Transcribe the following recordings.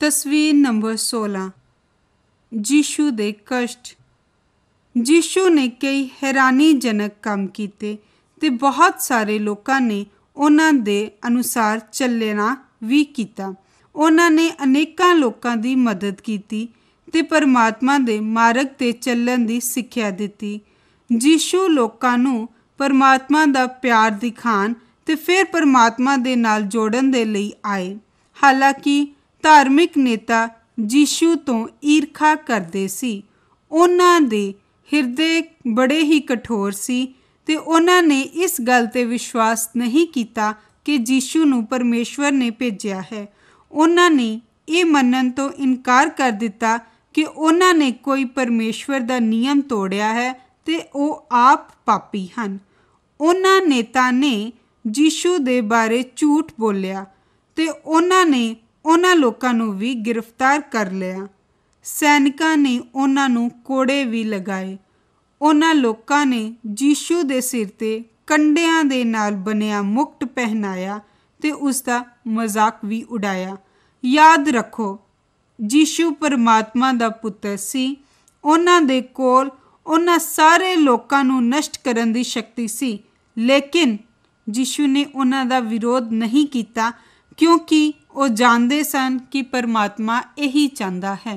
ਤਸਵੀਰ ਨੰਬਰ 16। ਯੀਸ਼ੂ ਦੇ ਕਸ਼ਟ। ਯੀਸ਼ੂ ਨੇ ਕਈ ਹੈਰਾਨੀਜਨਕ ਕੰਮ ਕੀਤੇ ਤੇ ਬਹੁਤ ਸਾਰੇ ਲੋਕਾਂ ਨੇ ਉਹਨਾਂ ਦੇ ਅਨੁਸਾਰ ਚੱਲਣਾ ਵੀ ਕੀਤਾ। ਉਹਨਾਂ ਨੇ ਅਨੇਕਾਂ ਲੋਕਾਂ ਦੀ ਮਦਦ ਕੀਤੀ ਤੇ ਪਰਮਾਤਮਾ ਦੇ ਮਾਰਗ 'ਤੇ ਚੱਲਣ ਦੀ ਸਿੱਖਿਆ ਦਿੱਤੀ। ਯੀਸ਼ੂ ਲੋਕਾਂ ਨੂੰ ਪਰਮਾਤਮਾ ਦਾ ਪਿਆਰ ਦਿਖਾਉਣ ਤੇ ਫਿਰ ਪਰਮਾਤਮਾ ਦੇ ਨਾਲ ਜੋੜਨ ਦੇ ਲਈ ਆਏ। ਹਾਲਾਂਕਿ ਧਾਰਮਿਕ ਨੇਤਾ ਯੀਸ਼ੂ ਤੋਂ ਈਰਖਾ ਕਰਦੇ ਸੀ। ਉਹਨਾਂ ਦੇ ਹਿਰਦੇ ਬੜੇ ਹੀ ਕਠੋਰ ਸੀ ਤੇ ਉਹਨਾਂ ਨੇ ਇਸ ਗੱਲ 'ਤੇ ਵਿਸ਼ਵਾਸ ਨਹੀਂ ਕੀਤਾ ਕਿ ਯੀਸ਼ੂ ਨੂੰ ਪਰਮੇਸ਼ਵਰ ਨੇ ਭੇਜਿਆ ਹੈ। ਉਹਨਾਂ ਨੇ ਇਹ ਮੰਨਣ ਤੋਂ ਇਨਕਾਰ ਕਰ ਦਿੱਤਾ ਕਿ ਉਹਨਾਂ ਨੇ ਕੋਈ ਪਰਮੇਸ਼ਵਰ ਦਾ ਨਿਯਮ ਤੋੜਿਆ ਹੈ ਤੇ ਉਹ ਆਪ ਪਾਪੀ ਹਨ। ਉਹਨਾਂ ਨੇਤਾ ਨੇ ਯੀਸ਼ੂ ਦੇ ਬਾਰੇ ਝੂਠ ਬੋਲਿਆ ਤੇ ਉਹਨਾਂ ਨੇ ਉਹਨਾਂ ਲੋਕਾਂ ਨੂੰ ਵੀ ਗ੍ਰਿਫਤਾਰ ਕਰ ਲਿਆ। ਸੈਨਿਕਾਂ ਨੇ ਉਹਨਾਂ ਨੂੰ ਕੋੜੇ ਵੀ ਲਗਾਏ। ਉਹਨਾਂ ਲੋਕਾਂ ਨੇ ਯੀਸ਼ੂ ਦੇ ਸਿਰ 'ਤੇ ਕੰਡਿਆਂ ਦੇ ਨਾਲ ਬਣਿਆ ਮੁਕਟ ਪਹਿਨਾਇਆ ਤੇ ਉਸ ਦਾ ਮਜ਼ਾਕ ਵੀ ਉਡਾਇਆ। ਯਾਦ ਰੱਖੋ, ਯੀਸ਼ੂ ਪਰਮਾਤਮਾ ਦਾ ਪੁੱਤਰ ਸੀ। ਉਹਨਾਂ ਦੇ ਕੋਲ ਉਹਨਾਂ ਸਾਰੇ ਲੋਕਾਂ ਨੂੰ ਨਸ਼ਟ ਕਰਨ ਦੀ ਸ਼ਕਤੀ ਸੀ, ਲੇਕਿਨ ਯੀਸ਼ੂ ਨੇ ਉਹਨਾਂ ਦਾ ਵਿਰੋਧ ਨਹੀਂ ਕੀਤਾ ਕਿਉਂਕਿ ਉਹ ਜਾਣਦੇ ਸਨ ਕਿ ਪਰਮਾਤਮਾ ਇਹੀ ਚਾਹੁੰਦਾ ਹੈ।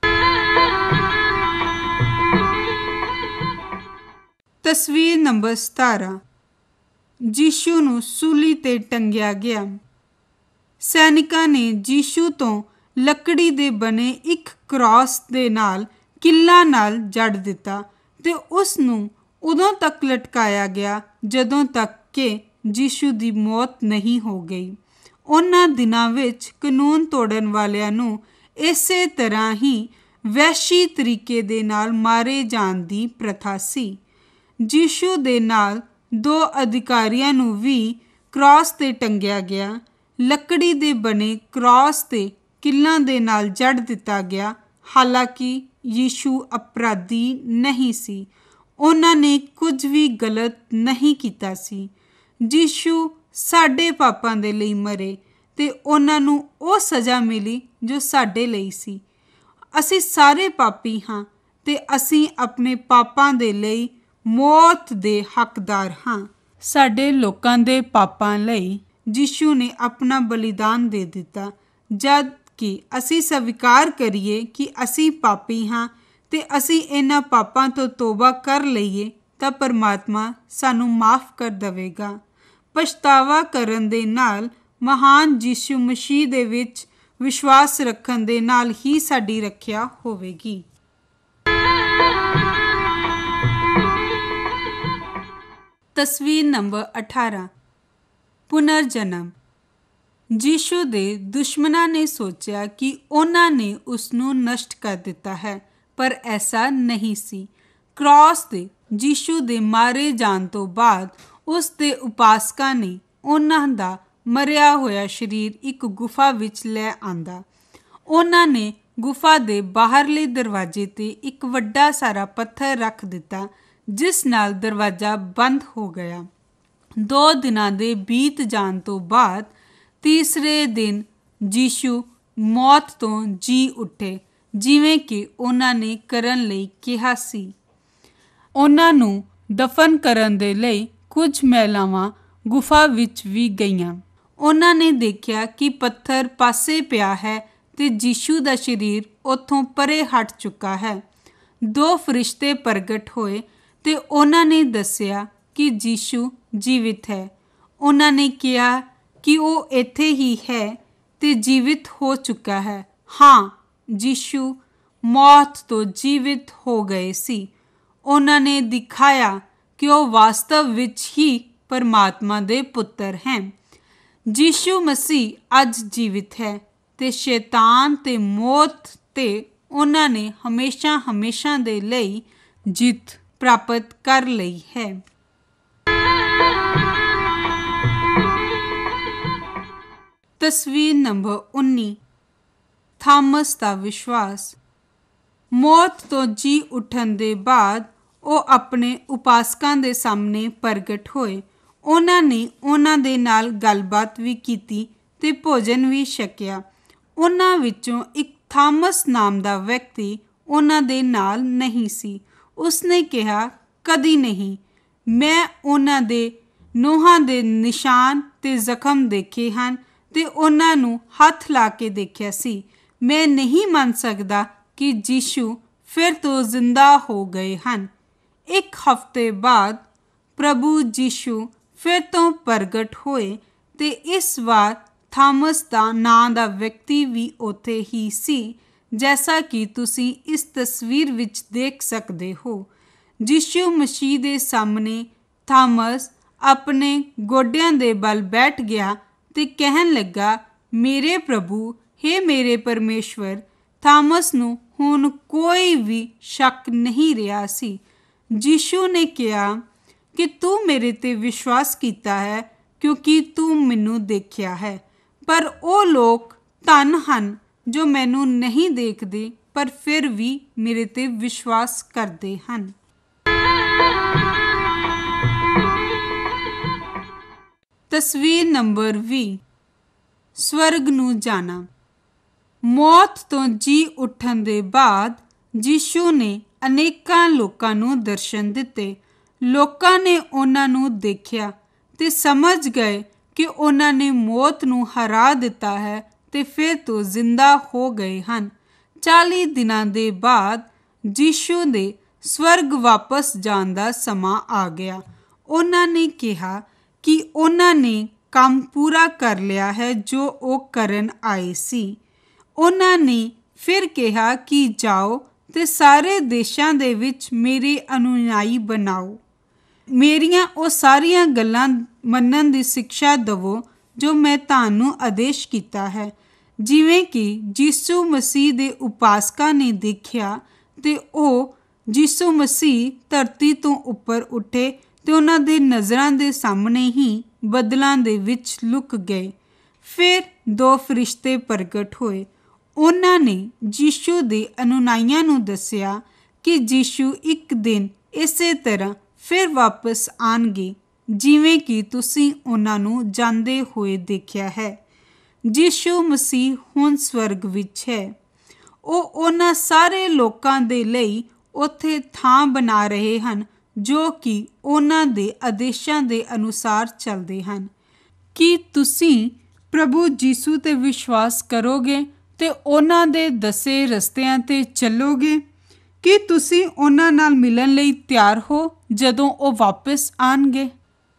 ਤਸਵੀਰ ਨੰਬਰ 17। ਯੀਸ਼ੂ ਨੂੰ ਸੂਲੀ 'ਤੇ ਟੰਗਿਆ ਗਿਆ। ਸੈਨਿਕਾਂ ਨੇ ਯੀਸ਼ੂ ਤੋਂ ਲੱਕੜੀ ਦੇ ਬਣੇ ਇੱਕ ਕ੍ਰਾਸ ਦੇ ਨਾਲ ਕਿੱਲਾਂ ਨਾਲ ਜੜ ਦਿੱਤਾ ਤੇ ਉਸ ਨੂੰ ਉਦੋਂ ਤੱਕ ਲਟਕਾਇਆ ਗਿਆ ਜਦੋਂ ਤੱਕ ਕਿ ਯੀਸ਼ੂ ਦੀ ਮੌਤ ਨਹੀਂ ਹੋ ਗਈ। ਉਹਨਾਂ ਦਿਨਾਂ ਵਿੱਚ ਕਾਨੂੰਨ ਤੋੜਨ ਵਾਲਿਆਂ ਨੂੰ ਇਸੇ ਤਰ੍ਹਾਂ ਹੀ ਵਹਿਸ਼ੀ ਤਰੀਕੇ ਦੇ ਨਾਲ ਮਾਰੇ ਜਾਣ ਦੀ ਪ੍ਰਥਾ ਸੀ। ਯੀਸ਼ੂ ਦੇ ਨਾਲ 2 ਅਧਿਕਾਰੀਆਂ ਨੂੰ ਵੀ ਕ੍ਰਾਸ 'ਤੇ ਟੰਗਿਆ ਗਿਆ। ਲੱਕੜੀ ਦੇ ਬਣੇ ਕ੍ਰਾਸ 'ਤੇ ਕਿੱਲਾਂ ਦੇ ਨਾਲ ਜੜ ਦਿੱਤਾ ਗਿਆ। ਹਾਲਾਂਕਿ ਯੀਸ਼ੂ ਅਪਰਾਧੀ ਨਹੀਂ ਸੀ। ਉਹਨਾਂ ਨੇ ਕੁਝ ਵੀ ਗਲਤ ਨਹੀਂ ਕੀਤਾ ਸੀ। ਯੀਸ਼ੂ ਸਾਡੇ ਪਾਪਾਂ ਦੇ ਲਈ ਮਰੇ ਤੇ ਉਹਨਾਂ ਨੂੰ ਉਹ ਸਜ਼ਾ ਮਿਲੀ ਜੋ ਸਾਡੇ ਲਈ ਸੀ। ਅਸੀਂ ਸਾਰੇ ਪਾਪੀ ਹਾਂ ਤੇ ਅਸੀਂ ਆਪਣੇ ਪਾਪਾਂ ਦੇ ਲਈ ਮੌਤ ਦੇ ਹੱਕਦਾਰ ਹਾਂ। ਸਾਡੇ ਲੋਕਾਂ ਦੇ ਪਾਪਾਂ ਲਈ ਯੀਸ਼ੂ ਨੇ ਆਪਣਾ ਬਲੀਦਾਨ ਦੇ ਦਿੱਤਾ। ਜਦ ਕਿ ਅਸੀਂ ਸਵੀਕਾਰ ਕਰੀਏ ਕਿ ਅਸੀਂ ਪਾਪੀ ਹਾਂ ਤੇ ਅਸੀਂ ਇਹਨਾਂ ਪਾਪਾਂ ਤੋਂ ਤੋਬਾ ਕਰ ਲਈਏ ਤਾਂ ਪਰਮਾਤਮਾ ਸਾਨੂੰ ਮਾਫ ਕਰ ਦੇਵੇਗਾ। ਪਛਤਾਵਾ ਕਰਨ ਦੇ ਨਾਲ ਮਹਾਨ ਯੀਸ਼ੂ ਮਸੀਹ ਦੇ ਵਿੱਚ ਵਿਸ਼ਵਾਸ ਰੱਖਣ ਦੇ ਨਾਲ ਹੀ ਸਾਡੀ ਰੱਖਿਆ ਹੋਵੇਗੀ। ਤਸਵੀਰ ਨੰਬਰ 18। ਪੁਨਰ ਜਨਮ। ਯੀਸ਼ੂ ਦੇ ਦੁਸ਼ਮਣਾਂ ਨੇ ਸੋਚਿਆ ਕਿ ਉਹਨਾਂ ਨੇ ਉਸ ਨੂੰ ਨਸ਼ਟ ਕਰ ਦਿੱਤਾ ਹੈ, ਪਰ ਐਸਾ ਨਹੀਂ ਸੀ। ਕ੍ਰਾਸ 'ਤੇ ਯੀਸ਼ੂ ਦੇ ਮਾਰੇ ਜਾਣ ਤੋਂ ਬਾਅਦ ਉਸ ਦੇ ਉਪਾਸਕਾਂ ਨੇ ਉਹਨਾਂ ਦਾ ਮਰਿਆ ਹੋਇਆ ਸਰੀਰ ਇੱਕ ਗੁਫਾ ਵਿੱਚ ਲੈ ਆਂਦਾ। ਉਹਨਾਂ ਨੇ ਗੁਫਾ ਦੇ ਬਾਹਰਲੇ ਦਰਵਾਜ਼ੇ 'ਤੇ ਇੱਕ ਵੱਡਾ ਸਾਰਾ ਪੱਥਰ ਰੱਖ ਦਿੱਤਾ, ਜਿਸ ਨਾਲ ਦਰਵਾਜ਼ਾ ਬੰਦ ਹੋ ਗਿਆ। 2 ਦਿਨਾਂ ਦੇ ਬੀਤ ਜਾਣ ਤੋਂ ਬਾਅਦ ਤੀਸਰੇ ਦਿਨ ਯੀਸ਼ੂ ਮੌਤ ਤੋਂ ਜੀ ਉੱਠੇ, ਜਿਵੇਂ ਕਿ ਉਹਨਾਂ ਨੇ ਕਰਨ ਲਈ ਕਿਹਾ ਸੀ। ਉਹਨਾਂ ਨੂੰ ਦਫਨ ਕਰਨ ਦੇ ਲਈ ਕੁਝ ਮਹਿਲਾਵਾਂ ਗੁਫਾ ਵਿੱਚ ਵੀ ਗਈਆਂ। ਉਹਨਾਂ ਨੇ ਦੇਖਿਆ ਕਿ ਪੱਥਰ ਪਾਸੇ ਪਿਆ ਹੈ ਤੇ ਯੀਸ਼ੂ ਦਾ ਸਰੀਰ ਉੱਥੋਂ ਪਰੇ ਹਟ ਚੁੱਕਾ ਹੈ। 2 ਫਰਿਸ਼ਤੇ ਪ੍ਰਗਟ ਹੋਏ ਤੇ ਉਹਨਾਂ ਨੇ ਦੱਸਿਆ ਕਿ ਯੀਸ਼ੂ ਜੀਵਿਤ ਹੈ। ਉਹਨਾਂ ਨੇ ਕਿਹਾ ਕਿ ਉਹ ਇੱਥੇ ਹੀ ਹੈ ਤੇ ਜੀਵਿਤ ਹੋ ਚੁੱਕਾ ਹੈ। ਹਾਂ, ਯੀਸ਼ੂ ਮੌਤ ਤੋਂ ਜੀਵਿਤ ਹੋ ਗਏ ਸੀ। ਉਹਨਾਂ ਨੇ ਦਿਖਾਇਆ ਕਿ ਉਹ ਵਾਸਤਵ ਵਿੱਚ ਹੀ ਪਰਮਾਤਮਾ ਦੇ ਪੁੱਤਰ ਹੈ। ਯੀਸ਼ੂ ਮਸੀਹ ਅੱਜ ਜੀਵਿਤ ਹੈ ਤੇ ਸ਼ੈਤਾਨ ਤੇ ਮੌਤ ਤੇ ਉਹਨਾਂ ਨੇ ਹਮੇਸ਼ਾ ਦੇ ਲਈ ਜਿੱਤ ਪ੍ਰਾਪਤ ਕਰ ਲਈ ਹੈ। ਤਸਵੀਰ ਨੰਬਰ 19। ਥਾਮਸ ਦਾ ਵਿਸ਼ਵਾਸ। ਮੌਤ ਤੋਂ ਜੀ ਉੱਠਣ ਦੇ ਬਾਅਦ ਉਹ ਆਪਣੇ ਉਪਾਸਕਾਂ ਦੇ ਸਾਹਮਣੇ ਪ੍ਰਗਟ ਹੋਏ। ਉਹਨਾਂ ਨੇ ਉਹਨਾਂ ਦੇ ਨਾਲ ਗੱਲਬਾਤ ਵੀ ਕੀਤੀ ਤੇ ਭੋਜਨ ਵੀ ਛਕਿਆ। ਉਹਨਾਂ ਵਿੱਚੋਂ ਇੱਕ ਥਾਮਸ ਨਾਮ ਦਾ ਵਿਅਕਤੀ ਉਹਨਾਂ ਦੇ ਨਾਲ ਨਹੀਂ ਸੀ। ਉਸਨੇ ਕਿਹਾ, ਕਦੀ ਨਹੀਂ। ਮੈਂ ਉਹਨਾਂ ਦੇ ਨੋਹਾਂ ਦੇ ਨਿਸ਼ਾਨ ਤੇ ਜ਼ਖਮ ਦੇਖੇ ਹਨ ਤੇ ਉਹਨਾਂ ਨੂੰ ਹੱਥ ਲਾ ਕੇ ਦੇਖਿਆ ਸੀ। ਮੈਂ ਨਹੀਂ ਮੰਨ ਸਕਦਾ ਕਿ ਯੀਸ਼ੂ ਫਿਰ ਤੋਂ ਜ਼ਿੰਦਾ ਹੋ ਗਏ ਹਨ। ਇੱਕ ਹਫ਼ਤੇ ਬਾਅਦ ਪ੍ਰਭੂ ਯੀਸ਼ੂ ਫਿਰ ਤੋਂ ਪ੍ਰਗਟ ਹੋਏ ਤੇ ਇਸ ਵਾਰ ਥਾਮਸ ਦਾ ਨਾਂ ਦਾ ਵਿਅਕਤੀ ਵੀ ਉੱਥੇ ਹੀ ਸੀ, ਜੈਸਾ ਕਿ ਤੁਸੀਂ ਇਸ ਤਸਵੀਰ ਵਿੱਚ ਦੇਖ ਸਕਦੇ ਹੋ। ਯੀਸ਼ੂ ਮਸੀਹ ਦੇ ਸਾਹਮਣੇ ਥਾਮਸ ਆਪਣੇ ਗੋਡਿਆਂ ਦੇ ਬਲ ਬੈਠ ਗਿਆ ਤੇ ਕਹਿਣ ਲੱਗਾ, ਮੇਰੇ ਪ੍ਰਭੂ, ਹੇ ਮੇਰੇ ਪਰਮੇਸ਼ਵਰ। ਥਾਮਸ ਨੂੰ ਹੁਣ ਕੋਈ ਵੀ ਸ਼ੱਕ ਨਹੀਂ ਰਿਹਾ ਸੀ। ਯੀਸ਼ੂ ਨੇ ਕਿਹਾ ਕਿ ਤੂੰ ਮੇਰੇ ਤੇ ਵਿਸ਼ਵਾਸ ਕੀਤਾ ਹੈ ਕਿਉਂਕਿ ਤੂੰ ਮੈਨੂੰ ਦੇਖਿਆ ਹੈ। ਪਰ ਉਹ ਲੋਕ ਧੰਨ ਹਨ ਜੋ ਮੈਨੂੰ ਨਹੀਂ ਦੇਖਦੇ ਪਰ ਫਿਰ ਵੀ ਮੇਰੇ ਤੇ ਵਿਸ਼ਵਾਸ ਕਰਦੇ ਹਨ। ਤਸਵੀਰ ਨੰਬਰ 20। ਸਵਰਗ ਨੂੰ ਜਾਣਾ। ਮੌਤ ਤੋਂ ਜੀ ਉੱਠਣ ਦੇ ਬਾਅਦ ਯੀਸ਼ੂ ਨੇ ਅਨੇਕਾਂ ਲੋਕਾਂ ਨੂੰ ਦਰਸ਼ਨ ਦਿੱਤੇ। ਲੋਕਾਂ ਨੇ ਉਹਨਾਂ ਨੂੰ ਦੇਖਿਆ ਤੇ ਸਮਝ ਗਏ ਕਿ ਉਹਨਾਂ ਨੇ ਮੌਤ ਨੂੰ ਹਰਾ ਦਿੱਤਾ ਹੈ ਤੇ ਫਿਰ ਤੋਂ ਜ਼ਿੰਦਾ ਹੋ ਗਏ ਹਨ। 40 ਦਿਨਾਂ ਦੇ ਬਾਅਦ ਯੀਸ਼ੂ ਦੇ ਸਵਰਗ ਵਾਪਸ ਜਾਣ ਦਾ ਸਮਾਂ ਆ ਗਿਆ। ਉਹਨਾਂ ਨੇ ਕਿਹਾ ਕਿ ਉਹਨਾਂ ਨੇ ਕੰਮ ਪੂਰਾ ਕਰ ਲਿਆ ਹੈ ਜੋ ਉਹ ਕਰਨ ਆਏ ਸੀ। ਉਹਨਾਂ ਨੇ ਫਿਰ ਕਿਹਾ ਕਿ ਜਾਓ ਤੇ ਸਾਰੇ ਦੇਸ਼ਾਂ ਦੇ ਵਿੱਚ ਮੇਰੇ ਅਨੁਯਾਈ ਬਣਾਓ। ਮੇਰੀਆਂ ਉਹ ਸਾਰੀਆਂ ਗੱਲਾਂ ਮੰਨਣ ਦੀ ਸਿੱਖਿਆ ਦੇਵੋ ਜੋ ਮੈਂ ਤੁਹਾਨੂੰ ਆਦੇਸ਼ ਕੀਤਾ ਹੈ। ਜਿਵੇਂ ਕਿ ਯੀਸ਼ੂ ਮਸੀਹ ਦੇ ਉਪਾਸਕਾਂ ਨੇ ਦੇਖਿਆ ਤੇ ਉਹ ਯੀਸ਼ੂ ਮਸੀਹ ਧਰਤੀ ਤੋਂ ਉੱਪਰ ਉੱਠੇ ਤੇ ਉਹਨਾਂ ਦੇ ਨਜ਼ਰਾਂ ਦੇ ਸਾਹਮਣੇ ਹੀ ਬੱਦਲਾਂ ਦੇ ਵਿੱਚ ਲੁਕ ਗਏ। ਫਿਰ 2 ਫਰਿਸ਼ਤੇ ਪ੍ਰਗਟ ਹੋਏ। ਉਹਨਾਂ ਨੇ ਯੀਸ਼ੂ ਦੇ ਅਨੁਯਾਈਆਂ ਨੂੰ ਦੱਸਿਆ ਕਿ ਯੀਸ਼ੂ ਇੱਕ ਦਿਨ ਇਸੇ ਤਰ੍ਹਾਂ ਫਿਰ ਵਾਪਸ ਆਉਣਗੇ ਜਿਵੇਂ ਕਿ ਤੁਸੀਂ ਉਹਨਾਂ ਨੂੰ ਜਾਂਦੇ ਹੋਏ ਦੇਖਿਆ ਹੈ। ਯੀਸ਼ੂ ਮਸੀਹ ਹੁਣ ਸਵਰਗ ਵਿੱਚ ਹੈ। ਉਹ ਉਹਨਾਂ ਸਾਰੇ ਲੋਕਾਂ ਦੇ ਲਈ ਉੱਥੇ ਥਾਂ ਬਣਾ ਰਹੇ ਹਨ ਜੋ ਕਿ ਉਹਨਾਂ ਦੇ ਆਦੇਸ਼ਾਂ ਦੇ ਅਨੁਸਾਰ ਚੱਲਦੇ ਹਨ। ਕੀ ਤੁਸੀਂ ਪ੍ਰਭੂ ਯੀਸ਼ੂ ਤੇ ਵਿਸ਼ਵਾਸ ਕਰੋਗੇ ਤੇ ਉਹਨਾਂ ਦੇ ਦੱਸੇ ਰਸਤਿਆਂ ਤੇ ਚੱਲੋਗੇ? ਕੀ ਤੁਸੀਂ ਉਹਨਾਂ ਨਾਲ ਮਿਲਣ ਲਈ ਤਿਆਰ ਹੋ ਜਦੋਂ ਉਹ ਵਾਪਸ ਆਉਣਗੇ?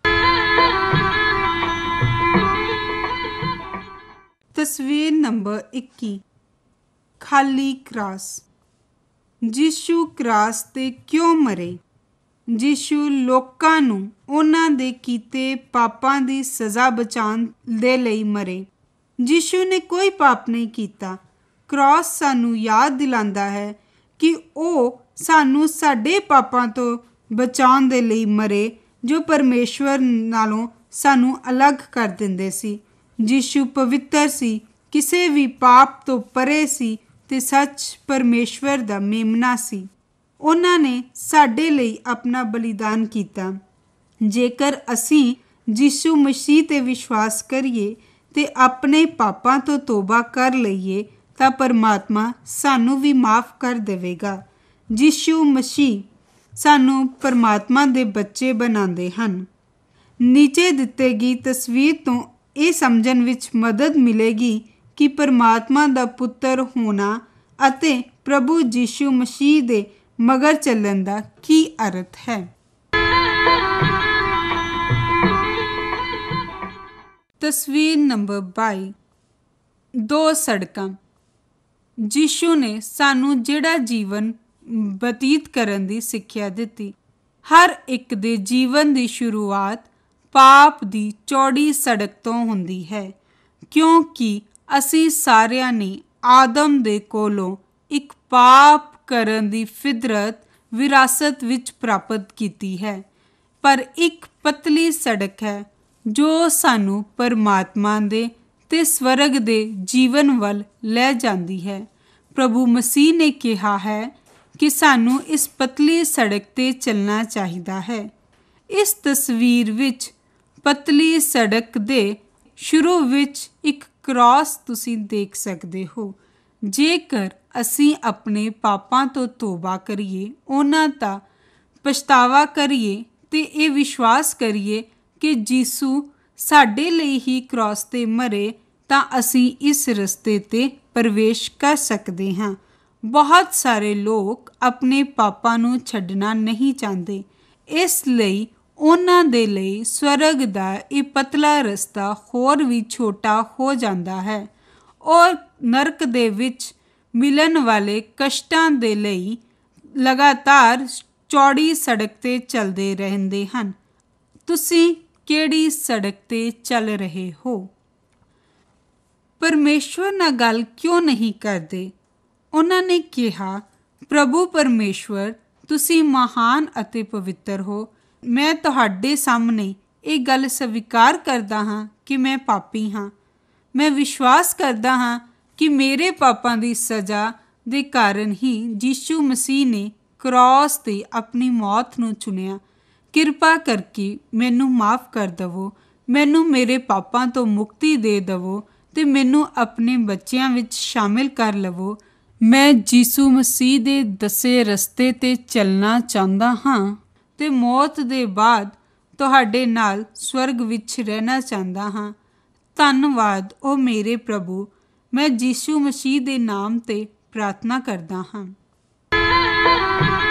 ਤਸਵੀਰ ਨੰਬਰ 21। ਖਾਲੀ ਕ੍ਰਾਸ। ਯੀਸ਼ੂ ਕ੍ਰਾਸ ਤੇ ਕਿਉਂ ਮਰੇ? ਯੀਸ਼ੂ ਲੋਕਾਂ ਨੂੰ ਉਹਨਾਂ ਦੇ ਕੀਤੇ ਪਾਪਾਂ ਦੀ ਸਜ਼ਾ ਬਚਾਉਣ ਦੇ ਲਈ ਮਰੇ। ਯੀਸ਼ੂ ਨੇ ਕੋਈ ਪਾਪ ਨਹੀਂ ਕੀਤਾ। ਕ੍ਰਾਸ ਸਾਨੂੰ ਯਾਦ ਦਿਲਾਉਂਦਾ ਹੈ ਕਿ ਉਹ ਸਾਨੂੰ ਸਾਡੇ ਪਾਪਾਂ ਤੋਂ ਬਚਾਉਣ ਦੇ ਲਈ ਮਰੇ ਜੋ ਪਰਮੇਸ਼ਵਰ ਨਾਲੋਂ ਸਾਨੂੰ ਅਲੱਗ ਕਰ ਦਿੰਦੇ ਸੀ। ਯੀਸ਼ੂ ਪਵਿੱਤਰ ਸੀ, ਕਿਸੇ ਵੀ ਪਾਪ ਤੋਂ ਪਰੇ ਸੀ ਤੇ ਸੱਚ ਪਰਮੇਸ਼ਵਰ ਦਾ ਮੇਮਣਾ ਸੀ। ਉਹਨਾਂ ਨੇ ਸਾਡੇ ਲਈ ਆਪਣਾ ਬਲੀਦਾਨ ਕੀਤਾ। ਜੇਕਰ ਅਸੀਂ ਯੀਸ਼ੂ ਮਸੀਹ ਤੇ ਵਿਸ਼ਵਾਸ ਕਰੀਏ ਤੇ ਆਪਣੇ ਪਾਪਾਂ ਤੋਂ ਤੋਬਾ ਕਰ ਲਈਏ ਤਾਂ ਪਰਮਾਤਮਾ ਸਾਨੂੰ ਵੀ ਮਾਫ ਕਰ ਦੇਵੇਗਾ। ਯੀਸ਼ੂ ਮਸੀਹ ਸਾਨੂੰ ਪਰਮਾਤਮਾ ਦੇ ਬੱਚੇ ਬਣਾਉਂਦੇ ਹਨ। ਨੀਚੇ ਦਿੱਤੇ ਗਈ ਤਸਵੀਰ ਤੋਂ ਇਹ ਸਮਝਣ ਵਿੱਚ ਮਦਦ ਮਿਲੇਗੀ ਕਿ ਪਰਮਾਤਮਾ ਦਾ ਪੁੱਤਰ ਹੋਣਾ ਅਤੇ ਪ੍ਰਭੂ ਯੀਸ਼ੂ ਮਸੀਹ ਦੇ ਮਗਰ ਚੱਲਣ ਦਾ ਕੀ ਅਰਥ ਹੈ। ਤਸਵੀਰ ਨੰਬਰ 22। 2 ਸੜਕਾਂ। ਯੀਸ਼ੂ ਨੇ ਸਾਨੂੰ ਜਿਹੜਾ ਜੀਵਨ ਬਤੀਤ ਕਰਨ ਦੀ ਸਿੱਖਿਆ ਦਿੱਤੀ। ਹਰ ਇੱਕ ਦੇ ਜੀਵਨ ਦੀ ਸ਼ੁਰੂਆਤ ਪਾਪ ਦੀ ਚੌੜੀ ਸੜਕ ਤੋਂ ਹੁੰਦੀ ਹੈ, ਕਿਉਂਕਿ ਅਸੀਂ ਸਾਰਿਆਂ ਨੇ ਆਦਮ ਦੇ ਕੋਲੋਂ ਇੱਕ ਪਾਪ ਕਰਨ ਦੀ ਫਿਤਰਤ ਵਿਰਾਸਤ ਵਿੱਚ ਪ੍ਰਾਪਤ ਕੀਤੀ ਹੈ। ਪਰ ਇੱਕ ਪਤਲੀ ਸੜਕ ਹੈ ਜੋ ਸਾਨੂੰ ਪਰਮਾਤਮਾ ਦੇ ਤੇ ਸਵਰਗ ਦੇ ਜੀਵਨ ਵੱਲ ਲੈ ਜਾਂਦੀ ਹੈ। ਪ੍ਰਭੂ ਮਸੀਹ ਨੇ ਕਿਹਾ ਹੈ ਕਿ ਸਾਨੂੰ ਇਸ ਪਤਲੀ ਸੜਕ ਤੇ ਚੱਲਣਾ ਚਾਹੀਦਾ ਹੈ। ਇਸ ਤਸਵੀਰ ਵਿੱਚ ਪਤਲੀ ਸੜਕ ਦੇ ਸ਼ੁਰੂ ਵਿੱਚ ਇੱਕ ਕ੍ਰਾਸ ਤੁਸੀਂ ਦੇਖ ਸਕਦੇ ਹੋ। ਜੇਕਰ ਅਸੀਂ ਆਪਣੇ ਪਾਪਾਂ ਤੋਂ ਤੋਬਾ ਕਰੀਏ, ਉਹਨਾਂ ਦਾ ਪਛਤਾਵਾ ਕਰੀਏ ਤੇ ਇਹ ਵਿਸ਼ਵਾਸ ਕਰੀਏ ਕਿ ਯੀਸ਼ੂ ਸਾਡੇ ਲਈ ਹੀ ਕ੍ਰਾਸ 'ਤੇ ਮਰੇ, ਤਾਂ ਅਸੀਂ ਇਸ ਰਸਤੇ 'ਤੇ ਪ੍ਰਵੇਸ਼ ਕਰ ਸਕਦੇ ਹਾਂ। ਬਹੁਤ ਸਾਰੇ ਲੋਕ ਆਪਣੇ ਪਾਪਾਂ ਨੂੰ ਛੱਡਣਾ ਨਹੀਂ ਚਾਹੁੰਦੇ, ਇਸ ਲਈ ਉਹਨਾਂ ਦੇ ਲਈ ਸਵਰਗ ਦਾ ਇਹ ਪਤਲਾ ਰਸਤਾ ਹੋਰ ਵੀ ਛੋਟਾ ਹੋ ਜਾਂਦਾ ਹੈ। ਉਹ ਨਰਕ ਦੇ ਵਿੱਚ ਮਿਲਣ ਵਾਲੇ ਕਸ਼ਟਾਂ ਦੇ ਲਈ ਲਗਾਤਾਰ ਚੌੜੀ ਸੜਕ 'ਤੇ ਚੱਲਦੇ ਰਹਿੰਦੇ ਹਨ। ਤੁਸੀਂ ਕਿਹੜੀ ਸੜਕ 'ਤੇ ਚੱਲ ਰਹੇ ਹੋ? ਪਰਮੇਸ਼ਵਰ ਨਾਲ ਗੱਲ ਕਿਉਂ ਨਹੀਂ ਕਰਦੇ? ਉਹਨਾਂ ਨੇ ਕਿਹਾ, ਪ੍ਰਭੂ ਪਰਮੇਸ਼ਵਰ, ਤੁਸੀਂ ਮਹਾਨ ਅਤੇ ਪਵਿੱਤਰ ਹੋ। ਮੈਂ ਤੁਹਾਡੇ ਸਾਹਮਣੇ ਇਹ ਗੱਲ ਸਵੀਕਾਰ ਕਰਦਾ ਹਾਂ ਕਿ ਮੈਂ ਪਾਪੀ ਹਾਂ। ਮੈਂ ਵਿਸ਼ਵਾਸ ਕਰਦਾ ਹਾਂ ਕਿ ਮੇਰੇ ਪਾਪਾਂ ਦੀ ਸਜ਼ਾ ਦੇ ਕਾਰਨ ਹੀ ਯੀਸ਼ੂ ਮਸੀਹ ਨੇ ਕ੍ਰਾਸ 'ਤੇ ਆਪਣੀ ਮੌਤ ਨੂੰ ਚੁਣਿਆ। ਕਿਰਪਾ ਕਰਕੇ ਮੈਨੂੰ ਮਾਫ ਕਰ ਦੇਵੋ, ਮੈਨੂੰ ਮੇਰੇ ਪਾਪਾਂ ਤੋਂ ਮੁਕਤੀ ਦੇ ਦੇਵੋ ਤੇ ਮੈਨੂੰ ਆਪਣੇ ਬੱਚਿਆਂ ਵਿੱਚ ਸ਼ਾਮਿਲ ਕਰ ਲਵੋ। ਮੈਂ ਯੀਸ਼ੂ ਮਸੀਹ ਦੇ ਦੱਸੇ ਰਸਤੇ 'ਤੇ ਚੱਲਣਾ ਚਾਹੁੰਦਾ ਹਾਂ ਤੇ ਮੌਤ ਦੇ ਬਾਅਦ ਤੁਹਾਡੇ ਨਾਲ ਸਵਰਗ ਵਿੱਚ ਰਹਿਣਾ ਚਾਹੁੰਦਾ ਹਾਂ। ਧੰਨਵਾਦ ਓ ਮੇਰੇ ਪ੍ਰਭੂ। ਮੈਂ ਯੀਸ਼ੂ ਮਸੀਹ ਦੇ ਨਾਮ 'ਤੇ ਪ੍ਰਾਰਥਨਾ ਕਰਦਾ ਹਾਂ।